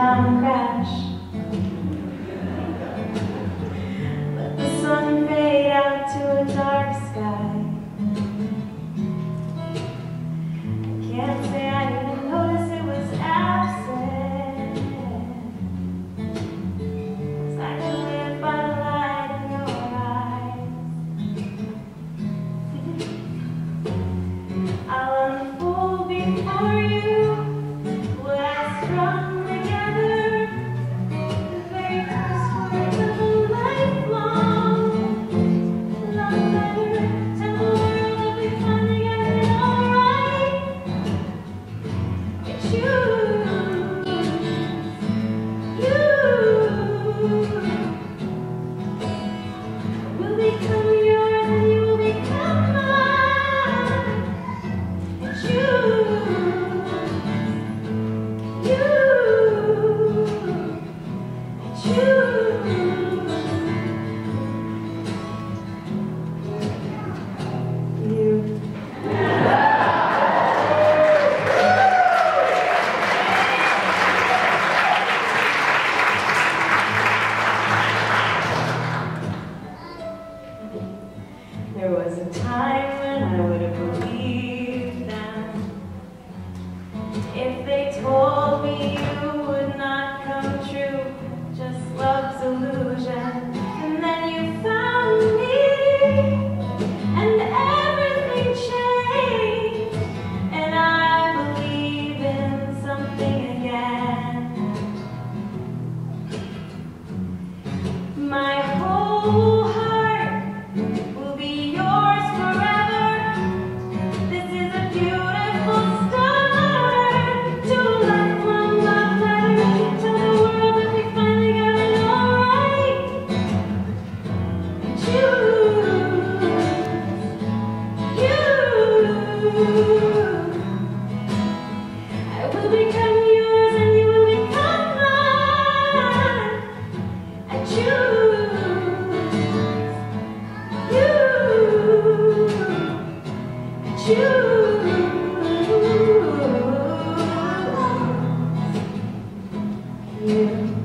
down crash. Let the sun fade out to a dark sky. I can't say I didn't notice it was absent, 'cause I can live by the light in your eyes. I'll unfold before you what I strung together, the very first words of a lifelong love letter. Tell the world that we find together alright. It's you. I will become yours and you will become mine. It's you. It's you. There was a time when I would have believed them if they told me you would not come true, just love's illusion. And then you found me, and everything changed, and I believe in something again. My whole heart will be yours forever. This is a beautiful start to a lifelong love letter. Tell the world that we finally got it all right. I will become yours and you will become mine. I choose you.